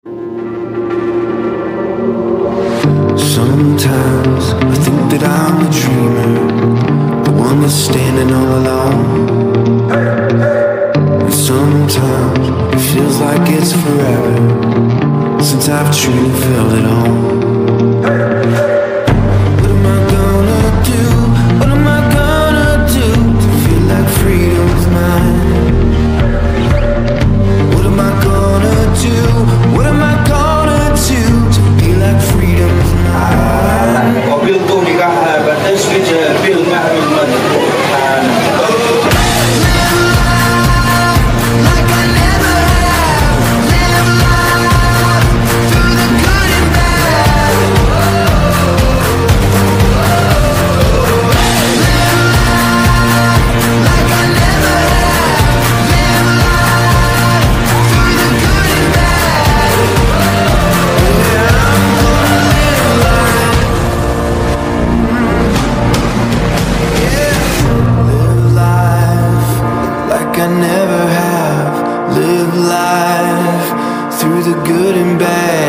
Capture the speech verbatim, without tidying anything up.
Sometimes I think that I'm a dreamer, the one that's standing all alone. And sometimes it feels like it's forever since I've truly felt it all. What am I gonna do? What am I gonna do to feel like freedom's mine? What am I gonna do? What am I gonna do to be like freedom's mine? Có bill tôi thì cả hai bạn ấy switch bill mà mình mình Like I never have, live life through the good and bad. Like I never have, live life through the good and bad. Yeah, I'm gonna live life. Yeah, live life like I never have. Live life through the good and bad.